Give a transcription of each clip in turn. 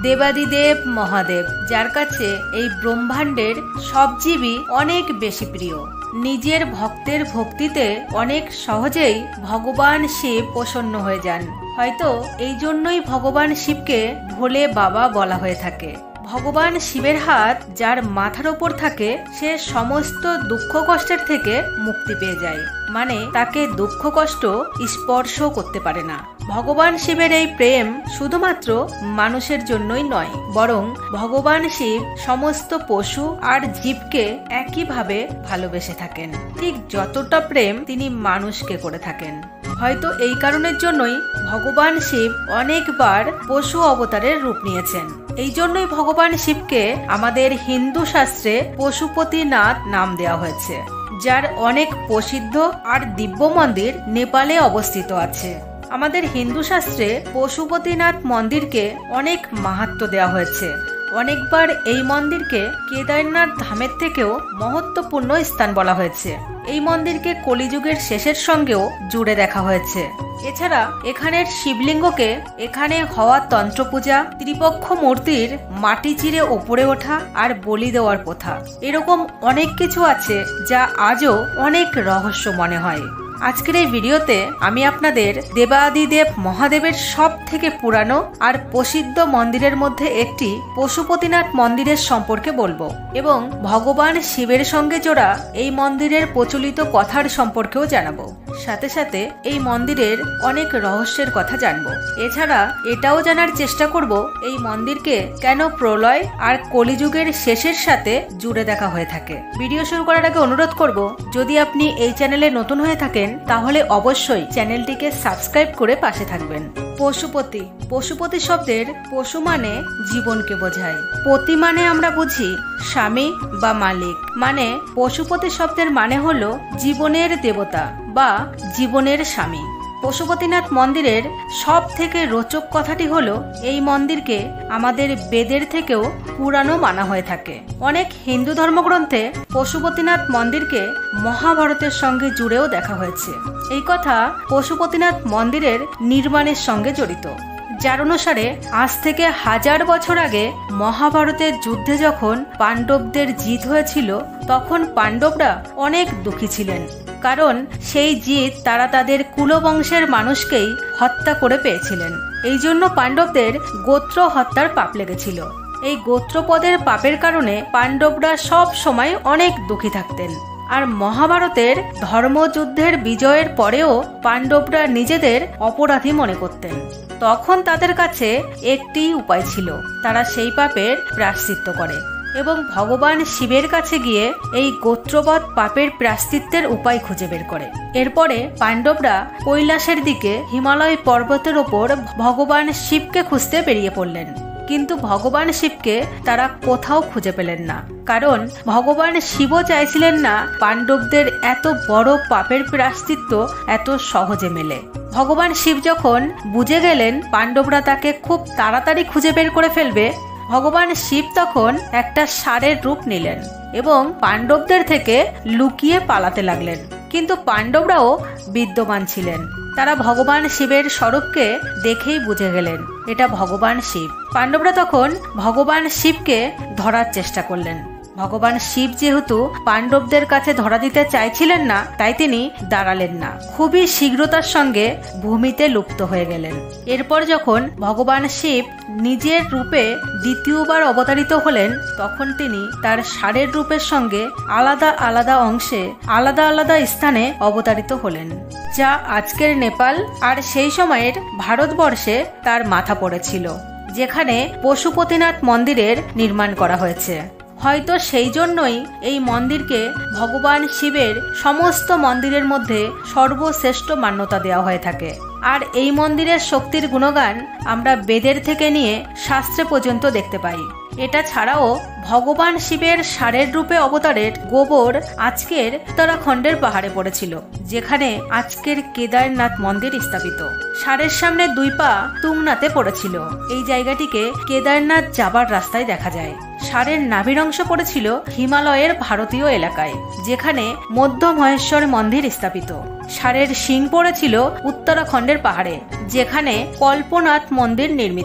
দেবাদিদেব মহাদেব, যার কাছে এই ব্রহ্মাণ্ডের সব জীবই অনেক বেশি প্রিয়। নিজের ভক্তের ভক্তিতে অনেক সহজেই ভগবান শিব প্রসন্ন হয়ে যান। হয়তো এই জন্যই ভগবান শিবকে ভোলে বাবা বলা হয়ে থাকে। ভগবান শিবের হাত যার মাথার ওপর থাকে সে সমস্ত দুঃখ কষ্টের থেকে মুক্তি পেয়ে যায়, মানে তাকে দুঃখ কষ্ট স্পর্শ করতে পারে না। ভগবান শিবের এই প্রেম শুধুমাত্র মানুষের জন্যই নয়, বরং ভগবান শিব সমস্ত পশু আর জীবকে একইভাবে ভালোবেসে থাকেন, ঠিক যতটা প্রেম তিনি মানুষকে করে থাকেন। হয়তো এই কারণের জন্যই ভগবান শিব অনেকবার পশু অবতারের রূপ নিয়েছেন। এই জন্যই ভগবান শিবকে আমাদের হিন্দু শাস্ত্রে পশুপতিনাথ নাম দেওয়া হয়েছে, যার অনেক প্রসিদ্ধ আর দিব্য মন্দির নেপালে অবস্থিত আছে। আমাদের হিন্দু শাস্ত্রে পশুপতিনাথ মন্দিরকে অনেক মাহাত্ম্য দেওয়া হয়েছে। অনেকবার এই মন্দিরকে কেদারনাথ ধামের থেকেও মহত্বপূর্ণ স্থান বলা হয়েছে। এই মন্দিরকে কলিযুগের শেষের সঙ্গেও জুড়ে দেখা হয়েছে। এছাড়া এখানের শিবলিঙ্গকে এখানে হওয়া তন্ত্রপূজা, ত্রিপক্ষ মূর্তির মাটি চিরে ওপরে ওঠা আর বলি দেওয়ার প্রথা, এরকম অনেক কিছু আছে যা আজও অনেক রহস্য মনে হয়। আজকের এই ভিডিওতে আমি আপনাদের দেবাদিদেব মহাদেবের সব থেকে পুরানো আর প্রসিদ্ধ মন্দিরের মধ্যে একটি পশুপতিনাথ মন্দিরের সম্পর্কে বলবো, এবং ভগবান শিবের সঙ্গে জোড়া এই মন্দিরের প্রচলিত কথার সম্পর্কেও জানাবো। সাথে সাথে এই মন্দিরের অনেক রহস্যের কথা জানবো। এছাড়া এটাও জানার চেষ্টা করব এই মন্দিরকে কেন প্রলয় আর কলিযুগের শেষের সাথে জুড়ে দেখা হয়ে থাকে। ভিডিও শুরু করার আগে অনুরোধ করব, যদি আপনি এই চ্যানেলে নতুন হয়ে থাকেন তাহলে অবশ্যই চ্যানেলটিকে সাবস্ক্রাইব করে পাশে থাকবেন। পশুপতি, পশুপতি শব্দের পশু মানে জীবনকে বোঝায়। পতি মানে আমরা বুঝি স্বামী বা মালিক, মানে পশুপতি শব্দের মানে হলো জীবনের দেবতা বা জীবনের স্বামী। পশুপতিনাথ মন্দিরের সব থেকে রোচক কথাটি হলো এই মন্দিরকে আমাদের বেদের থেকেও পুরানো মানা হয়ে থাকে। অনেক হিন্দু ধর্মগ্রন্থে পশুপতিনাথ মন্দিরকে মহাভারতের সঙ্গে জুড়েও দেখা হয়েছে। এই কথা পশুপতিনাথ মন্দিরের নির্মাণের সঙ্গে জড়িত, যার অনুসারে আজ থেকে 1000 বছর আগে মহাভারতের যুদ্ধে যখন পাণ্ডবদের জিত হয়েছিল, তখন পাণ্ডবরা অনেক দুঃখী ছিলেন, কারণ সেই জিত তারা তাদের কুলবংশের মানুষকেই হত্যা করে পেয়েছিলেন। এই জন্য পাণ্ডবদের গোত্র হত্যার পাপ লেগেছিল। এই গোত্রপদের পাপের কারণে পাণ্ডবরা সব সময় অনেক দুঃখী থাকতেন। আর মহাভারতের ধর্মযুদ্ধের বিজয়ের পরেও পাণ্ডবরা নিজেদের অপরাধী মনে করতেন। তখন তাদের কাছে একটি উপায় ছিল, তারা সেই পাপের প্রায়শ্চিত্ত করে এবং ভগবান শিবের কাছে গিয়ে এই গোত্রবৎ পাপের প্রায়শ্চিত্তের উপায় খুঁজে বের করে। এরপরে পাণ্ডবরা কৈলাসের দিকে হিমালয় পর্বতের ওপর ভগবান শিবকে খুঁজতে বেরিয়ে পড়লেন, কিন্তু ভগবান শিবকে তারা কোথাও খুঁজে পেলেন না, কারণ ভগবান শিবও চাইছিলেন না পাণ্ডবদের এত বড় পাপের প্রায়শ্চিত্ত এত সহজে মেলে। ভগবান শিব যখন বুঝে গেলেন পাণ্ডবরা তাকে খুব তাড়াতাড়ি খুঁজে বের করে ফেলবে, ভগবান শিব তখন একটা ষাঁড়ের রূপ নিলেন এবং পাণ্ডবদের থেকে লুকিয়ে পালাতে লাগলেন। কিন্তু পাণ্ডবরাও বিদ্যমান ছিলেন, তারা ভগবান শিবের স্বরূপকে দেখেই বুঝে গেলেন এটা ভগবান শিব। পাণ্ডবরা তখন ভগবান শিবকে ধরার চেষ্টা করলেন। ভগবান শিব যেহেতু পাণ্ডবদের কাছে ধরা দিতে চাইছিলেন না, তাই তিনি দাঁড়ালেন না, খুবই শীঘ্রতার সঙ্গে ভূমিতে লুপ্ত হয়ে গেলেন। এরপর যখন ভগবান শিব নিজের রূপে দ্বিতীয়বার অবতারিত হলেন, তখন তিনি তার ষাঁড়ের রূপের সঙ্গে আলাদা আলাদা অংশে আলাদা আলাদা স্থানে অবতারিত হলেন, যা আজকের নেপাল আর সেই সময়ের ভারতবর্ষে তার মাথা পড়েছিল, যেখানে পশুপতিনাথ মন্দিরের নির্মাণ করা হয়েছে। হয়তো সেই জন্যই এই মন্দিরকে ভগবান শিবের সমস্ত মন্দিরের মধ্যে সর্বশ্রেষ্ঠ মান্যতা দেওয়া হয়ে থাকে। আর এই মন্দিরের শক্তির গুণগান আমরা বেদের থেকে নিয়ে শাস্ত্রে পর্যন্ত দেখতে পাই। এটা ছাড়াও ভগবান শিবের ষাঁড়ের রূপে অবতারের গোবর আজকের উত্তরাখণ্ডের পাহাড়ে পড়েছিল, যেখানে আজকের কেদারনাথ মন্দির স্থাপিত। ষাঁড়ের সামনে 2 পা তুংনাতে পড়েছিল। এই জায়গাটিকে কেদারনাথ যাবার রাস্তায় দেখা যায়। ষাঁড়ের নাভির অংশ পড়েছিল হিমালয়ের ভারতীয় এলাকায়, যেখানে মধ্য মহেশ্বর মন্দির স্থাপিত। ষাঁড়ের শিং পড়েছিল উত্তরাখণ্ডের পাহাড়ে, যেখানে কল্পনাথ মন্দির নির্মিত।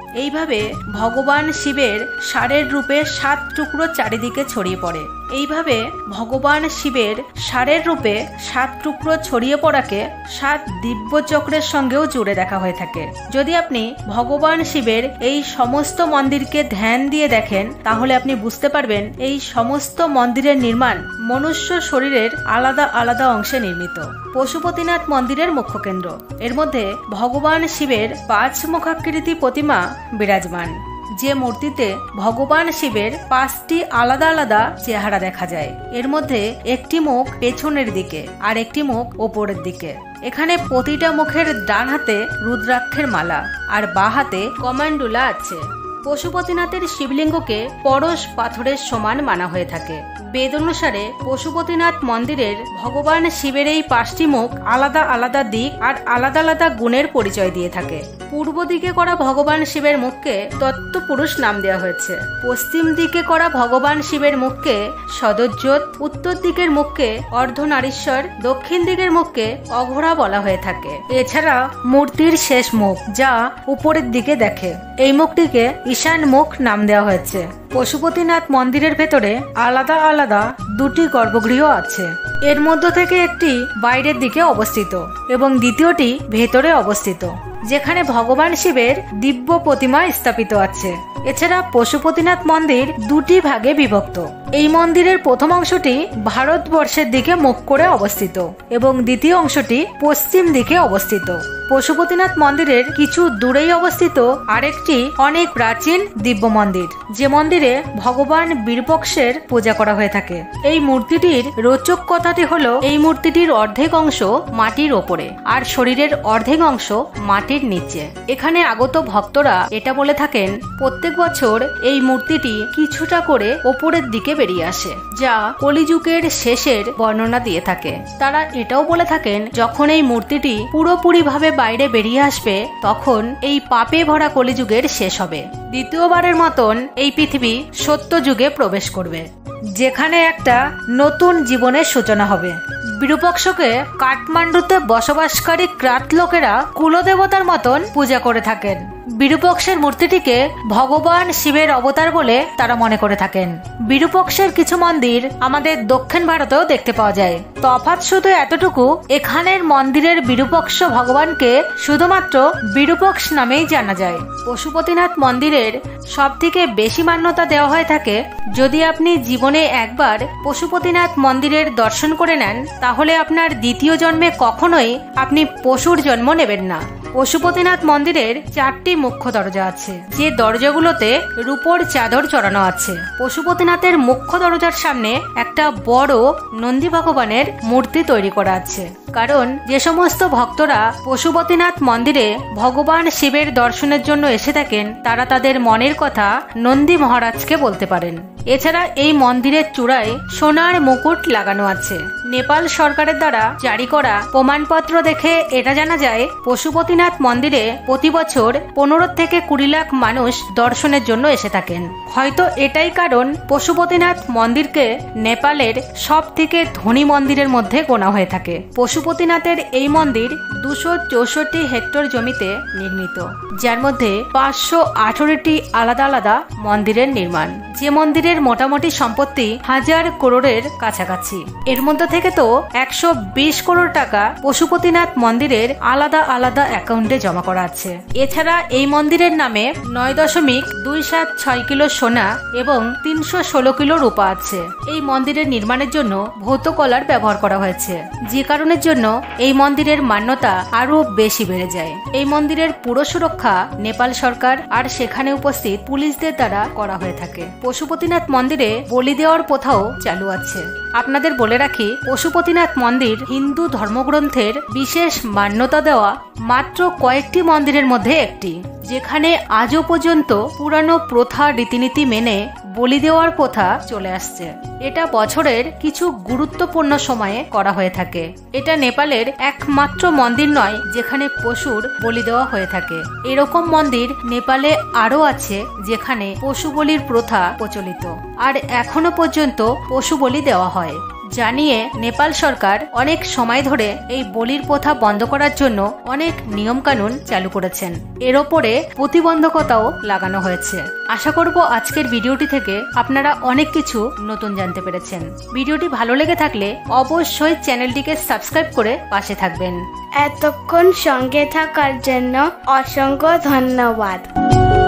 এইভাবে ভগবান শিবের ষাঁড়ের রূপে 7 টুকরো চারিদিকে ছড়িয়ে পড়ে। এইভাবে ভগবান শিবের ষাঁড়ের রূপে 7 টুকরো ছড়িয়ে পড়াকে 7 দিব্যচক্রের সঙ্গেও জুড়ে দেখা হয়ে থাকে। যদি আপনি ভগবান শিবের এই সমস্ত মন্দিরকে ধ্যান দিয়ে দেখেন তাহলে আপনি বুঝতে পারবেন এই সমস্ত মন্দিরের নির্মাণ মনুষ্য শরীরের আলাদা আলাদা অংশে নির্মিত। পশুপতিনাথ মন্দিরের মুখ্য কেন্দ্র, এর মধ্যে ভগবান শিবের 5 মুখাকৃতি প্রতিমা বিরাজমান, যে মূর্তিতে ভগবান শিবের 5টি আলাদা আলাদা চেহারা দেখা যায়। এর মধ্যে একটি মুখ পেছনের দিকে আর একটি মুখ ওপরের দিকে। এখানে প্রতিটা মুখের ডান হাতে রুদ্রাক্ষের মালা আর বাঁ হাতে কমান্ডুলা আছে। পশুপতিনাথের শিবলিঙ্গকে পরশ পাথরের সমান মানা হয়ে থাকে। বেদ অনুসারে পশুপতিনাথ মন্দিরের ভগবান শিবের এই 5টি মুখ আলাদা আলাদা দিক আর আলাদা আলাদা গুণের পরিচয় দিয়ে থাকে। পূর্ব দিকে করা ভগবান শিবের মুখকে তত্ত্বপুরুষ নাম দেওয়া হয়েছে। পশ্চিম দিকে করা ভগবান শিবের মুখকে সদজ্যোত, উত্তর দিকের মুখকে অর্ধনারীশ্বর, দক্ষিণ দিকের মুখকে অঘোরা বলা হয়ে থাকে। এছাড়া মূর্তির শেষ মুখ যা উপরের দিকে দেখে, এই মুখটিকে ঈশান মুখ নাম দেওয়া হয়েছে। পশুপতিনাথ মন্দিরের ভেতরে আলাদা আলাদা 2টি গর্ভগৃহ আছে। এর মধ্য থেকে একটি বাইরের দিকে অবস্থিত এবং দ্বিতীয়টি ভেতরে অবস্থিত, যেখানে ভগবান শিবের দিব্য প্রতিমা স্থাপিত আছে। এছাড়া পশুপতিনাথ মন্দির 2টি ভাগে বিভক্ত। এই মন্দিরের প্রথম অংশটি ভারতবর্ষের দিকে মুখ করে অবস্থিত এবং দ্বিতীয় অংশটি পশ্চিম দিকে অবস্থিত। পশুপতিনাথ মন্দিরের কিছু দূরেই অবস্থিত আরেকটি অনেক প্রাচীন দিব্য মন্দির, যে মন্দিরে ভগবান বিরূপক্ষের পূজা করা হয়ে থাকে। এই মূর্তিটির রোচক কথাটি হলো এই মূর্তিটির অর্ধেক অংশ মাটির ওপরে আর শরীরের অর্ধেক অংশ মাটির নিচে। এখানে আগত ভক্তরা এটা বলে থাকেন প্রত্যেক বছর এই মূর্তিটি কিছুটা করে ওপরের দিকে বেরিয়ে আসে, যা কলিযুগের শেষের বর্ণনা দিয়ে থাকে। তারা এটাও বলে থাকেন যখন এই মূর্তিটি পুরোপুরি ভাবে বাইরে বেরিয়ে আসবে তখন এই পাপে ভরা কলিযুগের শেষ হবে। দ্বিতীয়বারের মতন এই পৃথিবী সত্য যুগে প্রবেশ করবে, যেখানে একটা নতুন জীবনের সূচনা হবে। বিরূপক্ষকে কাঠমান্ডুতে বসবাসকারী ক্রাত লোকেরা কুলদেবতার মতন পূজা করে থাকেন। বিরূপক্ষের মূর্তিটিকে ভগবান শিবের অবতার বলে তারা মনে করে থাকেন। বিরূপক্ষের কিছু মন্দির আমাদের দক্ষিণ ভারতেও দেখতে পাওয়া যায়। তফাৎ শুধু এতটুকু, এখানের মন্দিরের বিরূপক্ষ ভগবানকে শুধুমাত্র বিরূপক্ষ নামেই জানা যায়। পশুপতিনাথ মন্দিরের সবথেকে বেশি মান্যতা দেওয়া হয়ে থাকে যদি আপনি জীবনে একবার পশুপতিনাথ মন্দিরের দর্শন করে নেন তাহলে আপনার দ্বিতীয় জন্মে কখনোই আপনি পশুর জন্ম নেবেন না। পশুপতিনাথ মন্দিরের 4টি মুখ্য দরজা আছে, যে দরজাগুলোতে রূপোর চাদর চড়ানো আছে। পশুপতিনাথের মুখ্য দরজার সামনে একটা বড় নন্দী ভগবানের মূর্তি তৈরি করা আছে, কারণ যে সমস্ত ভক্তরা পশুপতিনাথ মন্দিরে ভগবান শিবের দর্শনের জন্য এসে থাকেন তারা তাদের মনের কথা নন্দী মহারাজকে বলতে পারেন। এছাড়া এই মন্দিরের চূড়ায় সোনার মুকুট লাগানো আছে। নেপাল সরকারের দ্বারা জারি করা প্রমাণপত্র দেখে এটা জানা যায় পশুপতিনাথ মন্দিরে প্রতি বছর 15 থেকে 20 লাখ মানুষ দর্শনের জন্য এসে থাকেন। হয়তো এটাই কারণ পশুপতিনাথ মন্দিরকে নেপালের সব থেকে ধনী মন্দিরের মধ্যে গোনা হয়ে থাকে। পশুপতিনাথের এই মন্দির 264 হেক্টর জমিতে নির্মিত, যার মধ্যে 518টি আলাদা আলাদা মন্দিরের নির্মাণ, যে মন্দিরের মোটামুটি সম্পত্তি 1000 করোড়ের কাছাকাছি। এর মধ্যে থেকে তো 120 করোড় টাকা পশুপতিনাথ মন্দিরের আলাদা আলাদা অ্যাকাউন্টে জমা করা আছে। এছাড়া এই মন্দিরের নামে 9.276 কিলো সোনা এবং 316 কিলো রূপা আছে। এই মন্দিরের নির্মাণের জন্য ভৌত কলার ব্যবহার করা হয়েছে, যে কারণের জন্য এই মন্দিরের মান্যতা আরো বেশি বেড়ে যায়। এই মন্দিরের পুরো সুরক্ষা নেপাল সরকার আর সেখানে উপস্থিত পুলিশদের দ্বারা করা হয়ে থাকে। পশুপতিনাথ মন্দিরে বলি দেওয়ার প্রথাও চালু আছে। আপনাদের বলে রাখি, পশুপতিনাথ মন্দির হিন্দু ধর্মগ্রন্থের বিশেষ মান্যতা দেওয়া মাত্র কয়েকটি মন্দিরের মধ্যে একটি, যেখানে আজও পর্যন্ত পুরানো প্রথা রীতিনীতি মেনে বলি দেওয়ার প্রথা চলে আসছে। এটা বছরের কিছু গুরুত্বপূর্ণ সময়ে করা হয়ে থাকে। এটা নেপালের একমাত্র মন্দির নয় যেখানে পশুর বলি দেওয়া হয়ে থাকে। এরকম মন্দির নেপালে আরো আছে যেখানে পশু বলির প্রথা প্রচলিত আর এখনো পর্যন্ত পশু বলি দেওয়া হয়। জানিয়ে নেপাল সরকার অনেক সময় ধরে এই বলির প্রথা বন্ধ করার জন্য অনেক নিয়মকানুন চালু করেছেন। এর ওপরে প্রতিবন্ধকতাও লাগানো হয়েছে। আশা করব আজকের ভিডিওটি থেকে আপনারা অনেক কিছু নতুন জানতে পেরেছেন। ভিডিওটি ভালো লেগে থাকলে অবশ্যই চ্যানেলটিকে সাবস্ক্রাইব করে পাশে থাকবেন। এতক্ষণ সঙ্গে থাকার জন্য অসংখ্য ধন্যবাদ।